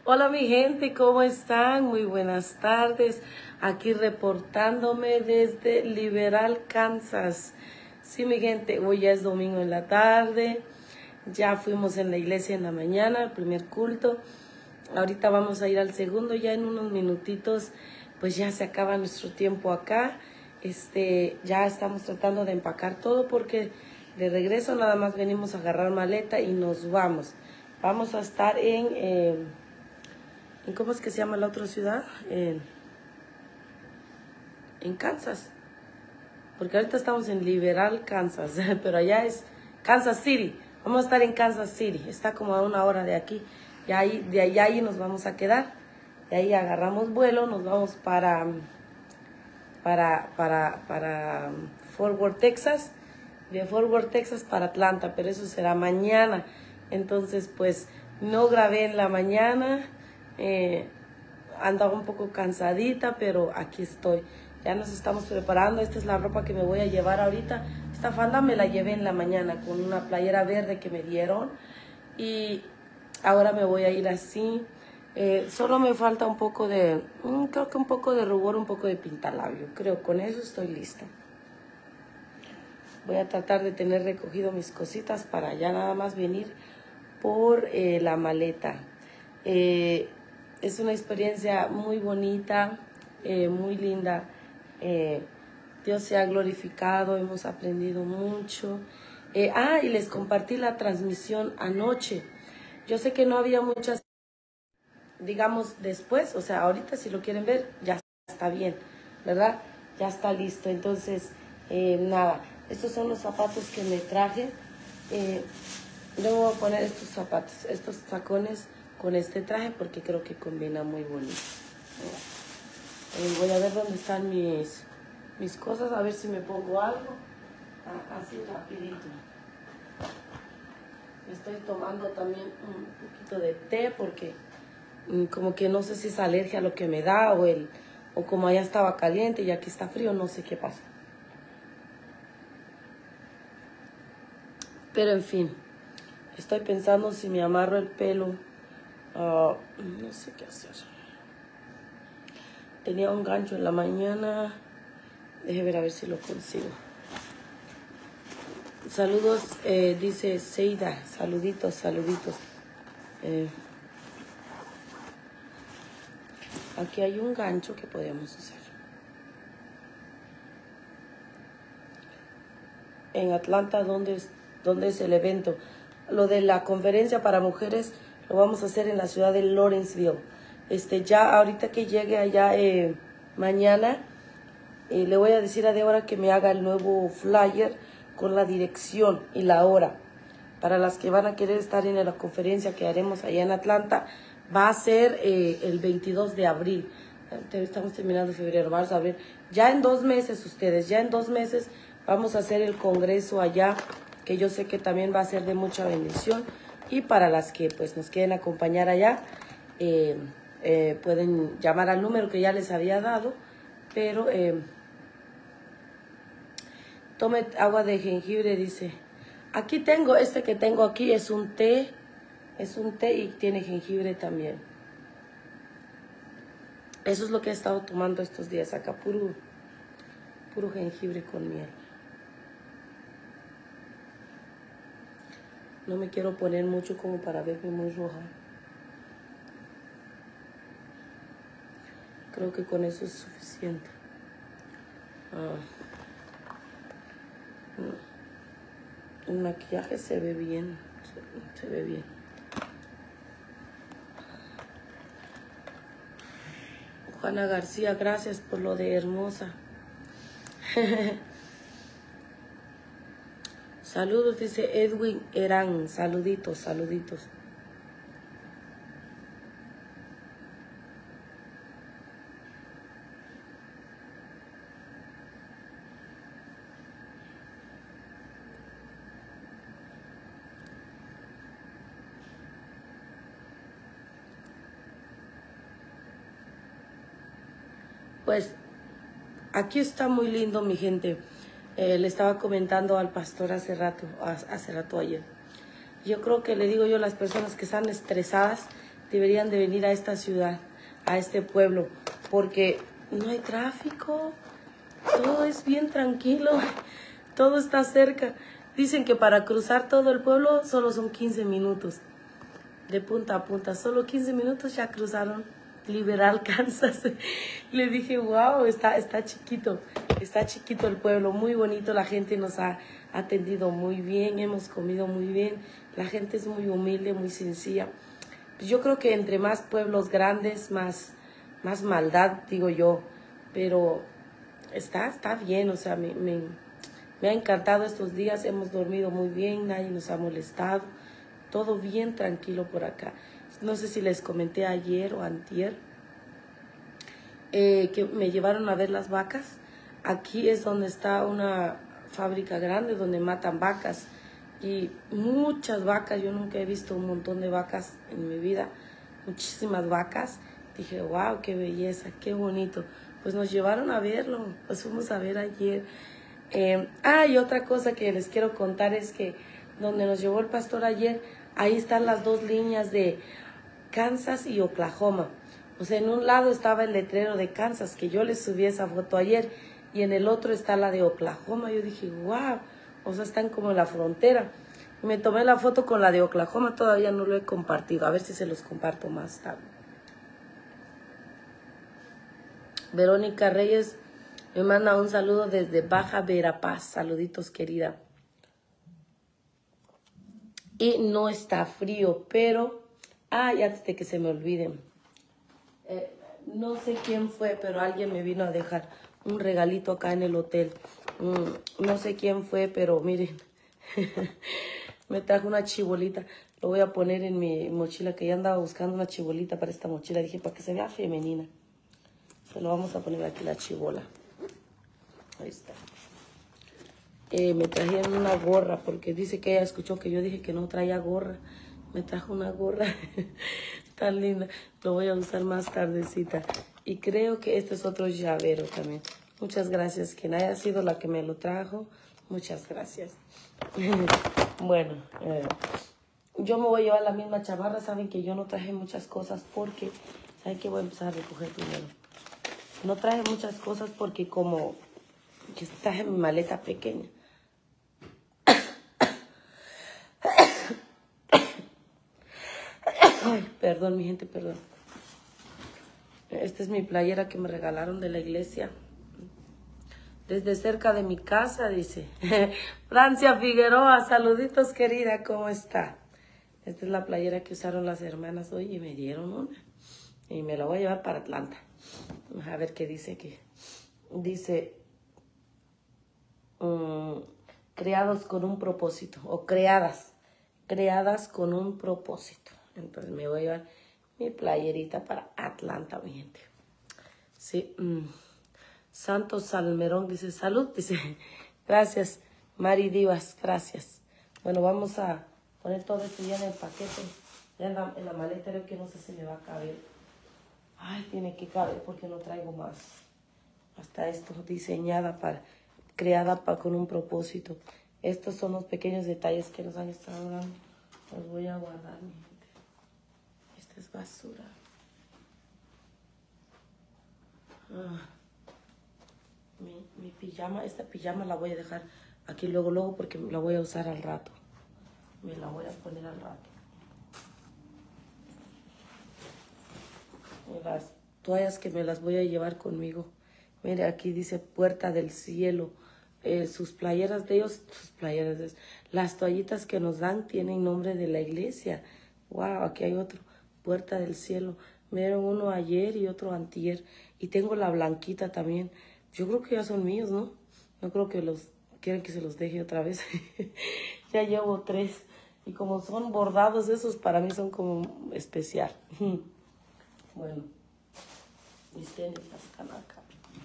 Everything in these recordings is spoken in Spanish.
Hola mi gente, ¿cómo están? Muy buenas tardes. Aquí reportándome desde Liberal, Kansas. Sí, mi gente, hoy ya es domingo en la tarde. Ya fuimos en la iglesia en la mañana, el primer culto. Ahorita vamos a ir al segundo, ya en unos minutitos, pues ya se acaba nuestro tiempo acá. Ya estamos tratando de empacar todo porque de regreso nada más venimos a agarrar maleta y nos vamos. Vamos a estar en ¿cómo es que se llama la otra ciudad? En Kansas. Porque ahorita estamos en Liberal, Kansas, pero allá es Kansas City. Vamos a estar en Kansas City. Está como a 1 hora de aquí. Y ahí, de allá ahí nos vamos a quedar. De ahí agarramos vuelo, nos vamos para Fort Worth, Texas. De Fort Worth, Texas para Atlanta, pero eso será mañana. Entonces, pues, no grabé en la mañana. Andaba un poco cansadita, pero aquí estoy. Ya nos estamos preparando. Esta es la ropa que me voy a llevar ahorita. Esta falda me la llevé en la mañana con una playera verde que me dieron. Y ahora me voy a ir así. Solo me falta un poco de, creo que un poco de rubor, un poco de pintalabio. Creo, con eso estoy lista. Voy a tratar de tener recogido mis cositas para ya nada más venir por la maleta. Es una experiencia muy bonita, muy linda. Dios se ha glorificado, hemos aprendido mucho. Y les compartí la transmisión anoche. Yo sé que no había muchas, digamos, después, o sea, ahorita si lo quieren ver, ya está bien, ¿verdad? Ya está listo. Entonces, nada, estos son los zapatos que me traje. Yo voy a poner estos zapatos, estos tacones con este traje porque creo que combina muy bonito. Voy a ver dónde están mis cosas, a ver si me pongo algo. Así rapidito. Estoy tomando también un poquito de té porque como que no sé si es alergia a lo que me da o como allá estaba caliente y aquí está frío, no sé qué pasa. Pero en fin, estoy pensando si me amarro el pelo. No sé qué hacer. Tenía un gancho en la mañana. Deje ver a ver si lo consigo. Saludos, dice Seida. Saluditos, saluditos. Aquí hay un gancho que podemos usar. En Atlanta, ¿dónde es el evento? Lo de la conferencia para mujeres lo vamos a hacer en la ciudad de Lawrenceville. Ya ahorita que llegue allá mañana, le voy a decir a Débora que me haga el nuevo flyer con la dirección y la hora. Para las que van a querer estar en la conferencia que haremos allá en Atlanta, va a ser el 22 de abril. Estamos terminando febrero, marzo, abril. Ya en 2 meses ustedes, ya en 2 meses vamos a hacer el congreso allá, que yo sé que también va a ser de mucha bendición. Y para las que pues nos quieren acompañar allá, pueden llamar al número que ya les había dado, pero tome agua de jengibre, dice. Aquí tengo, que tengo aquí es un té y tiene jengibre también. Eso es lo que he estado tomando estos días acá, puro jengibre con miel. No me quiero poner mucho como para verme muy roja. Creo que con eso es suficiente. El maquillaje se ve bien, se ve bien. Juana García, gracias por lo de hermosa. Saludos, dice Edwin Herán. Saluditos, saluditos. Pues aquí está muy lindo, mi gente. Le estaba comentando al pastor hace rato ayer. Yo creo que le digo yo a las personas que están estresadas, deberían de venir a esta ciudad, a este pueblo, porque no hay tráfico, todo es bien tranquilo, todo está cerca. Dicen que para cruzar todo el pueblo solo son 15 minutos, de punta a punta, solo 15 minutos ya cruzaron Liberal, Kansas. Le dije, wow, está chiquito el pueblo, muy bonito, la gente nos ha atendido muy bien, hemos comido muy bien, la gente es muy humilde, muy sencilla. Yo creo que entre más pueblos grandes, más maldad, digo yo, pero está bien, o sea, me ha encantado estos días, hemos dormido muy bien, nadie nos ha molestado, todo bien tranquilo por acá. No sé si les comenté ayer o antier que me llevaron a ver las vacas. Aquí es donde está una fábrica grande donde matan vacas y muchas vacas. Yo nunca he visto un montón de vacas en mi vida, muchísimas vacas. Dije, wow, qué belleza, qué bonito. Pues nos llevaron a verlo, pues fuimos a ver ayer. Y otra cosa que les quiero contar es que donde nos llevó el pastor ayer, ahí están las dos líneas de Kansas y Oklahoma. O sea, en un lado estaba el letrero de Kansas, que yo les subí esa foto ayer, y en el otro está la de Oklahoma. Yo dije, wow, o sea, están como en la frontera. Y me tomé la foto con la de Oklahoma, todavía no lo he compartido, a ver si se los comparto más tarde. Verónica Reyes me manda un saludo desde Baja Verapaz. Saluditos, querida. Y no está frío, pero... y antes de que se me olviden. No sé quién fue, pero alguien me vino a dejar un regalito acá en el hotel. No sé quién fue, pero miren. Me trajo una chibolita. Lo voy a poner en mi mochila, que ya andaba buscando una chibolita para esta mochila. Dije, para que se vea femenina. Se lo vamos a poner aquí la chibola. Ahí está. Me trajeron una gorra porque dice que ella escuchó que yo dije que no traía gorra. Me trajo una gorra tan linda. Lo voy a usar más tardecita. Y creo que este es otro llavero también. Muchas gracias. Quien haya sido la que me lo trajo, muchas gracias. Bueno, yo me voy a llevar la misma chamarra. Saben que yo no traje muchas cosas porque... ¿Saben qué? Voy a empezar a recoger primero. No traje muchas cosas porque como... que traje mi maleta pequeña. Ay, perdón, mi gente, perdón. Esta es mi playera que me regalaron de la iglesia. Desde cerca de mi casa, dice. Francia Figueroa, saluditos, querida, ¿cómo está? Esta es la playera que usaron las hermanas hoy y me dieron una. Y me la voy a llevar para Atlanta. A ver qué dice aquí. Dice, creados con un propósito, o creadas con un propósito. Entonces me voy a llevar mi playerita para Atlanta, mi gente. Sí. Santos Salmerón dice, salud, dice, gracias. Mari Divas, gracias. Bueno, vamos a poner todo esto ya en el paquete, ya en la maleta, creo que no sé si me va a caber. Ay, tiene que caber porque no traigo más. Hasta esto, creada con un propósito. Estos son los pequeños detalles que nos han estado dando. Los voy a guardar, mi gente. Esta es basura. Mi pijama, esta pijama la voy a dejar aquí luego porque la voy a usar al rato. Me la voy a poner al rato. Las toallas que me las voy a llevar conmigo. Mire, aquí dice Puerta del Cielo. Sus playeras de ellos, las toallitas que nos dan tienen nombre de la iglesia. Wow, aquí hay otro. Puerta del Cielo. Me dieron uno ayer y otro antier. Y tengo la blanquita también. Yo creo que ya son míos, ¿no? No creo que quieren que se los deje otra vez. Ya llevo 3. Y como son bordados, esos para mí son como especial. Bueno, mis tenis están acá.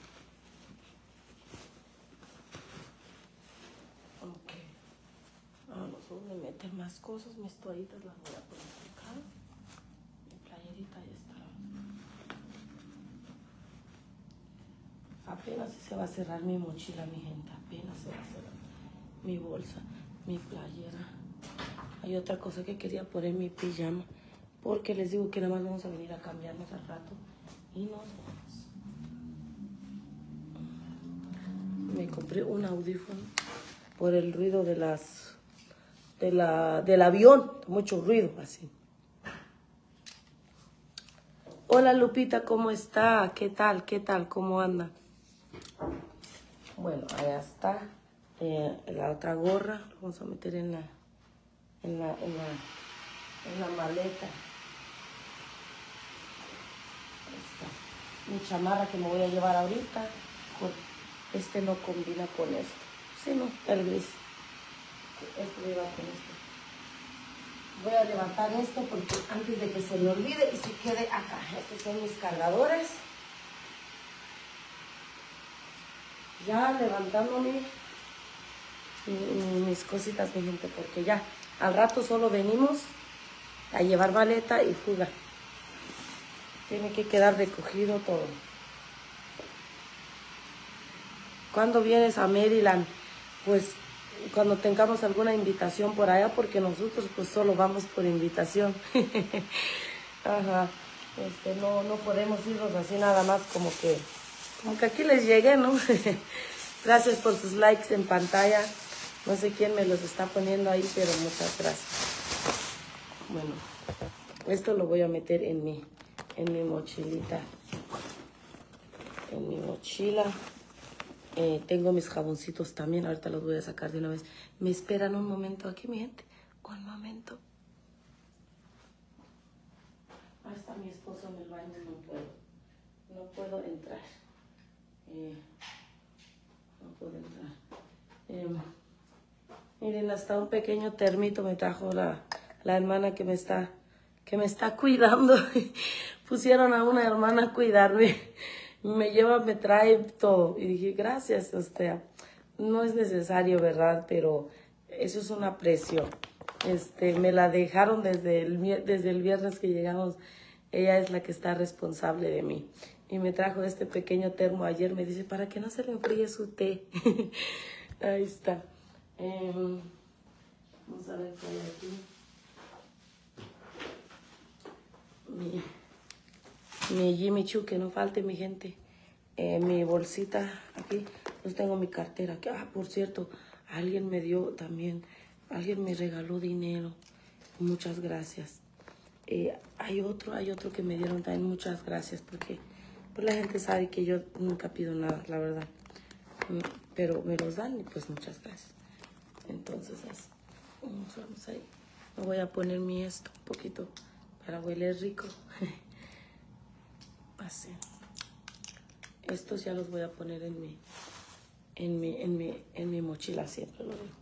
Ok. Vamos a meter más cosas. Mis toallitas las voy a poner acá. Mi playerita ya está. Apenas se va a cerrar mi mochila, mi gente. Apenas se va a cerrar mi bolsa, mi playera. Hay otra cosa que quería poner, mi pijama. porque les digo que nada más vamos a venir a cambiarnos al rato y nos vamos. Me compré un audífono por el ruido de del avión, mucho ruido así. Hola Lupita, ¿cómo está? ¿Qué tal? ¿Qué tal? ¿Cómo anda? Bueno, allá está la otra gorra, lo vamos a meter en la maleta. Ahí está. Mi chamarra que me voy a llevar ahorita, este no combina con esto, sí, no, el gris. Esto me va con esto. Voy a levantar esto porque antes de que se me olvide y se quede acá. Estos son mis cargadores. Ya levantándome mis cositas, mi gente, porque ya al rato solo venimos a llevar maleta y fuga. Tiene que quedar recogido todo. ¿Cuándo vienes a Maryland? Pues cuando tengamos alguna invitación por allá, porque nosotros pues solo vamos por invitación. Ajá. No podemos irnos así nada más como que aquí les llegué, ¿no? Gracias por sus likes en pantalla. No sé quién me los está poniendo ahí, pero muchas gracias. Bueno, esto lo voy a meter en mi mochilita. En mi mochila. Tengo mis jaboncitos también. Ahorita los voy a sacar de una vez. Me esperan un momento aquí, mi gente. Un momento. Ahí está mi esposo en el baño. No puedo entrar. No puedo entrar. Miren, hasta un pequeño termito me trajo la hermana que me está cuidando. Pusieron a una hermana a cuidarme. Me lleva, me trae todo. Y dije, gracias, no es necesario, ¿verdad? Pero eso es un aprecio. Me la dejaron desde el viernes que llegamos. Ella es la que está responsable de mí. Y me trajo este pequeño termo ayer. Me dice, para que no se le enfríe su té. Ahí está. Vamos a ver qué hay aquí. Mi Jimmy Choo, que no falte, mi gente. Mi bolsita aquí. Pues tengo mi cartera. Por cierto, alguien me dio también. Alguien me regaló dinero. Muchas gracias. Hay otro que me dieron también. Muchas gracias. Porque pues, la gente sabe que yo nunca pido nada, la verdad. Pero me los dan y pues muchas gracias. Entonces vamos ahí. Me voy a poner esto un poquito para hueler rico. Así. Estos ya los voy a poner en mi mochila, siempre lo digo.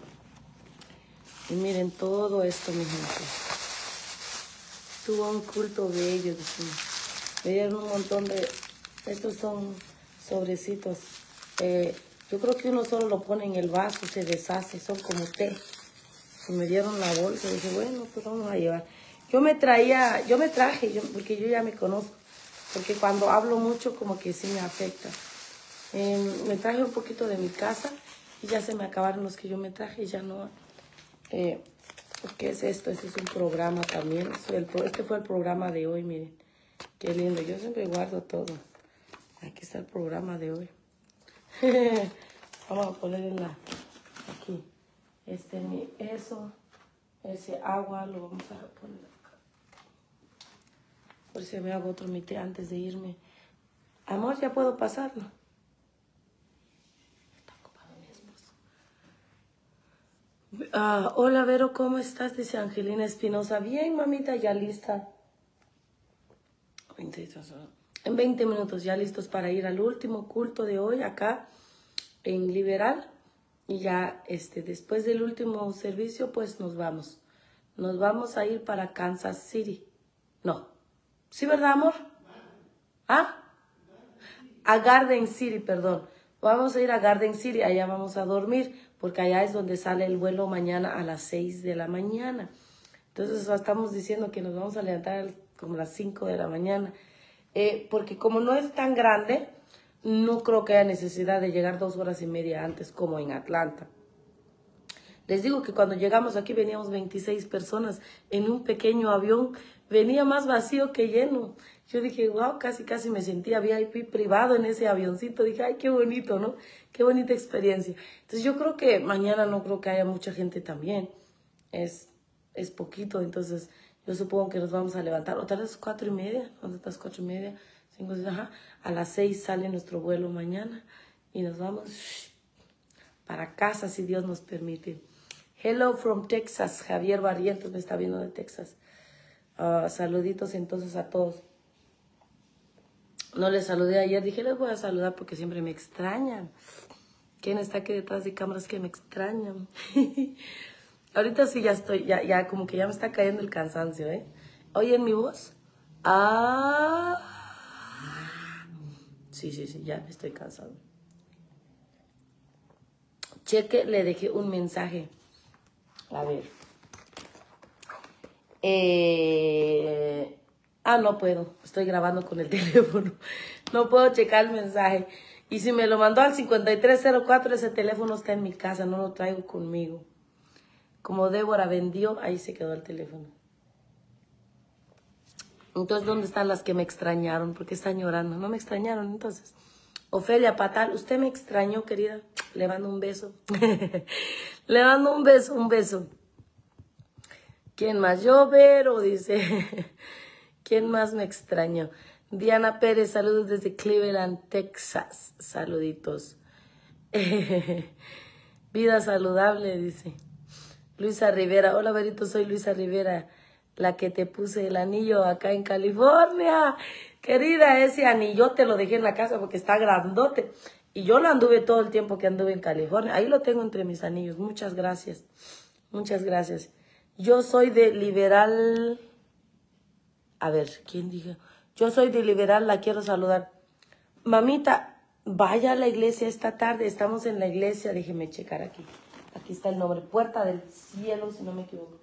Y miren todo esto, mi gente. Tuvo un culto bello. Me dieron un montón de... Estos son sobrecitos. Yo creo que uno solo lo pone en el vaso, se deshace, son como té. Y me dieron la bolsa y dije, bueno, pues vamos a llevar. Yo me traje, porque yo ya me conozco. Porque cuando hablo mucho como que sí me afecta. Me traje un poquito de mi casa y ya se me acabaron los que yo me traje y ya no. ¿Qué es esto? Este es un programa también. Este fue el programa de hoy, miren. Qué lindo. Yo siempre guardo todo. Aquí está el programa de hoy. Vamos a poner aquí. Ese agua lo vamos a poner acá. Por si me hago otro mité antes de irme. Amor, ¿ya puedo pasarlo? Está ocupado mi esposo. Hola, Vero, ¿cómo estás? Dice Angelina Espinosa. Bien, mamita, ya lista. En 20 minutos ya listos para ir al último culto de hoy acá en Liberal. Y ya después del último servicio, pues nos vamos. Nos vamos a ir para Kansas City. No. ¿Sí, verdad, amor? ¿Ah? A Garden City, perdón. Vamos a ir a Garden City, allá vamos a dormir, porque allá es donde sale el vuelo mañana a las 6 de la mañana. Entonces estamos diciendo que nos vamos a levantar como a las 5 de la mañana. Porque como no es tan grande, no creo que haya necesidad de llegar 2 horas y media antes como en Atlanta. Les digo que cuando llegamos aquí veníamos 26 personas en un pequeño avión. venía más vacío que lleno. Yo dije, wow, casi me sentía VIP privado en ese avioncito. Dije, ay, qué bonito, ¿no? Qué bonita experiencia. Entonces yo creo que mañana no creo que haya mucha gente también. Es poquito, entonces yo supongo que nos vamos a levantar. O tal vez 4:30, ¿dónde estás? 4:30, 5, ajá. A las 6 sale nuestro vuelo mañana y nos vamos para casa si Dios nos permite. Hello from Texas. Javier Barrientos me está viendo de Texas. Saluditos entonces a todos. No les saludé ayer, dije les voy a saludar porque siempre me extrañan. ¿Quién está aquí detrás de cámaras que me extrañan? Ahorita sí ya estoy, ya como que ya me está cayendo el cansancio, ¿eh? ¿Oyen mi voz? Sí, ya estoy cansado. Cheque, le dejé un mensaje. A ver. No puedo. Estoy grabando con el teléfono. No puedo checar el mensaje. Y si me lo mandó al 5304, ese teléfono está en mi casa. No lo traigo conmigo. Como Débora vendió, ahí se quedó el teléfono. Entonces, ¿dónde están las que me extrañaron? ¿Por qué están llorando? No me extrañaron, entonces. Ofelia Patal, usted me extrañó, querida. Le mando un beso. Le mando un beso. ¿Quién más? Yo, Vero, dice. ¿Quién más me extrañó? Diana Pérez, saludos desde Cleveland, Texas. Saluditos. Vida saludable, dice. Luisa Rivera, hola Verito, soy Luisa Rivera, la que te puse el anillo acá en California. Querida, ese anillo te lo dejé en la casa porque está grandote. Y yo lo anduve todo el tiempo que anduve en California. Ahí lo tengo entre mis anillos. Muchas gracias. Muchas gracias. Yo soy de Liberal. A ver, ¿quién dijo? Yo soy de Liberal, la quiero saludar. Mamita, vaya a la iglesia esta tarde. Estamos en la iglesia. Déjeme checar aquí. Aquí está el nombre. Puerta del Cielo, si no me equivoco.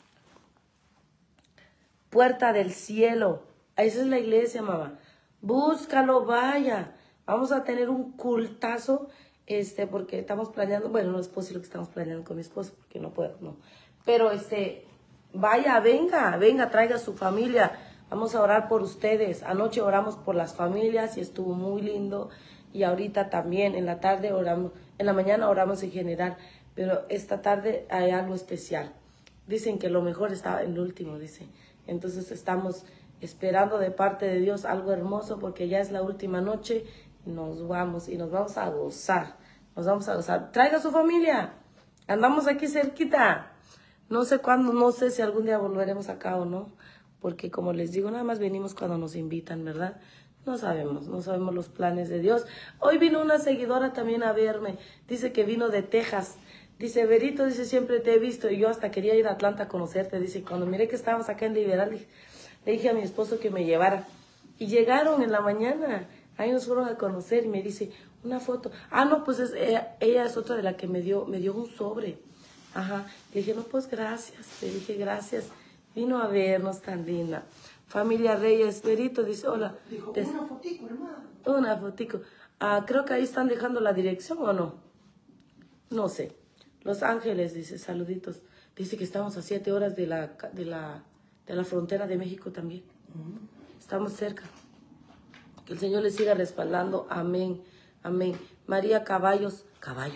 Puerta del Cielo. Esa es la iglesia, mamá. Búscalo, vaya. Vamos a tener un cultazo, porque estamos planeando. Bueno, no es posible que estamos planeando con mi esposo, porque no puedo, no. Pero, vaya, venga, traiga a su familia. Vamos a orar por ustedes. Anoche oramos por las familias y estuvo muy lindo. Y ahorita también, en la tarde oramos, en la mañana oramos en general. Pero esta tarde hay algo especial. Dicen que lo mejor está en lo último, dice. Entonces estamos esperando de parte de Dios algo hermoso porque ya es la última noche y nos vamos a gozar. Nos vamos a gozar. Traiga a su familia. Andamos aquí cerquita. No sé cuándo, no sé si algún día volveremos acá o no. Porque como les digo, nada más venimos cuando nos invitan, ¿verdad? No sabemos los planes de Dios. Hoy vino una seguidora también a verme. Dice que vino de Texas. Dice, Verito, dice, siempre te he visto. Y yo hasta quería ir a Atlanta a conocerte. Dice, cuando miré que estábamos acá en Liberal, le dije a mi esposo que me llevara. Y llegaron en la mañana. Ahí nos fueron a conocer y me dice, una foto. No, pues ella es otra de la que me dio un sobre. Ajá. Le dije, no, pues gracias. Le dije, gracias. Vino a vernos tan linda. Familia Reyes, Verito, dice, hola. Dijo, una fotico, hermano. Una fotico. Creo que ahí están dejando la dirección, ¿o no? No sé. Los Ángeles, dice, saluditos. Dice que estamos a 7 horas de la frontera de México también. Estamos cerca. Que el Señor les siga respaldando. Amén. Amén. María Ceballos.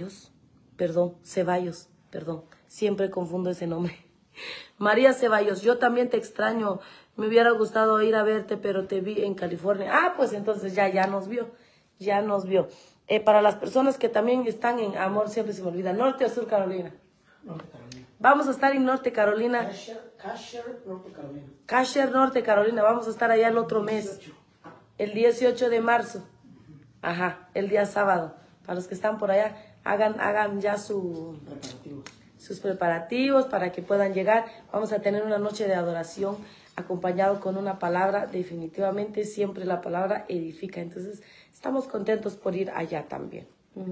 Perdón. Siempre confundo ese nombre. María Ceballos, yo también te extraño. Me hubiera gustado ir a verte, pero te vi en California. Pues entonces ya nos vio. Para las personas que también están en Amor, siempre se me olvida, Norte o Sur Carolina. Norte Carolina. Vamos a estar en Norte Carolina. Casher, Norte Carolina. Casher, Norte Carolina. Vamos a estar allá el otro mes. 18. El 18 de marzo. Ajá, el día sábado. Para los que están por allá, hagan ya sus preparativos para que puedan llegar. Vamos a tener una noche de adoración acompañado con una palabra. Definitivamente siempre la palabra edifica. Entonces estamos contentos por ir allá también.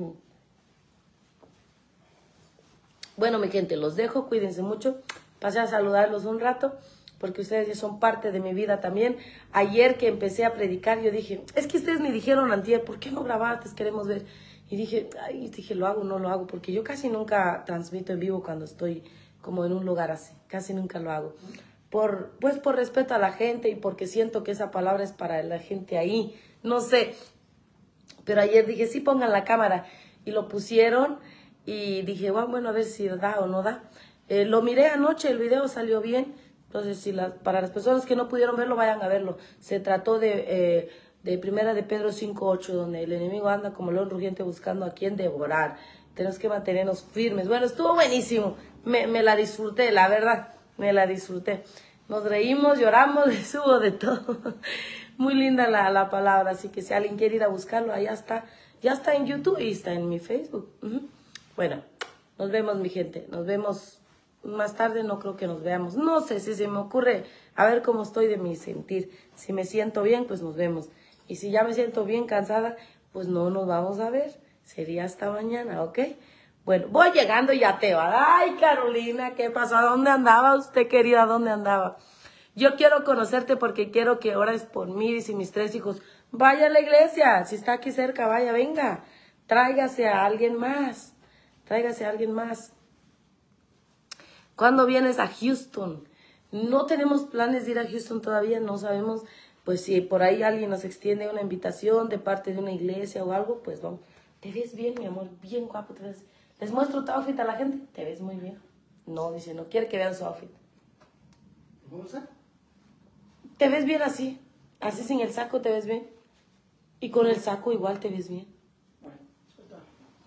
Bueno, mi gente, los dejo. Cuídense mucho. Pasé a saludarlos un rato porque ustedes ya son parte de mi vida también. Ayer que empecé a predicar, yo dije, es que ustedes me dijeron antier, ¿por qué no grabaste? Queremos ver. Y dije, ¿lo hago o no lo hago? Porque yo casi nunca transmito en vivo cuando estoy como en un lugar así. Casi nunca lo hago. pues por respeto a la gente y porque siento que esa palabra es para la gente ahí. No sé. Pero ayer dije, sí, pongan la cámara. Y lo pusieron y dije, bueno, a ver si da o no da. Lo miré anoche, el video salió bien. Entonces, para las personas que no pudieron verlo, vayan a verlo. Se trató de Primera de Pedro 5:8, donde el enemigo anda como león rugiente buscando a quien devorar. Tenemos que mantenernos firmes. Bueno, estuvo buenísimo. Me la disfruté, la verdad. Me la disfruté. Nos reímos, lloramos, hubo de todo. Muy linda la palabra. Así que si alguien quiere ir a buscarlo, allá está. Ya está en YouTube y está en mi Facebook. Bueno, nos vemos, mi gente. Nos vemos más tarde. No creo que nos veamos. No sé si se me ocurre a ver cómo estoy de mi sentir. Si me siento bien, pues nos vemos. Y si ya me siento bien cansada, pues no nos vamos a ver. Sería hasta mañana, ¿ok? Bueno, voy llegando y ya te va. Ay, Carolina, ¿qué pasó? ¿A dónde andaba usted, querida? ¿Dónde andaba? Yo quiero conocerte porque quiero que ores por mí y mis 3 hijos. Vaya a la iglesia. Si está aquí cerca, vaya, venga. Tráigase a alguien más. Tráigase a alguien más. ¿Cuándo vienes a Houston? No tenemos planes de ir a Houston todavía. No sabemos. Pues si por ahí alguien nos extiende una invitación de parte de una iglesia o algo, pues vamos. Te ves bien, mi amor. Bien guapo te ves. Les muestro tu outfit a la gente. Te ves muy bien. No, dice, no quiere que vean su outfit. ¿Cómo está? Te ves bien así. Así sin el saco te ves bien. Y con el saco igual te ves bien. Bueno, está.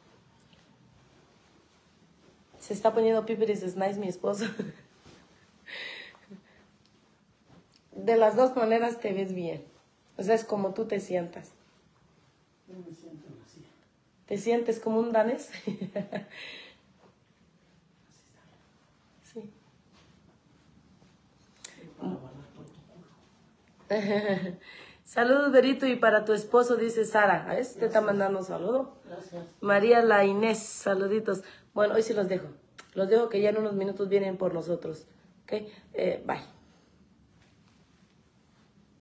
Se está poniendo Piperis Nice mi esposo. De las dos maneras te ves bien. O sea, es como tú te sientas. Yo me siento así. ¿Te sientes como un danés? Sí. Para guardar por tu culo. Saludos, Berito, y para tu esposo, dice Sara. A ver si te está mandando un saludo. Gracias. María La Inés, saluditos. Bueno, hoy sí los dejo. Los dejo que ya en unos minutos vienen por nosotros. ¿Ok? Bye.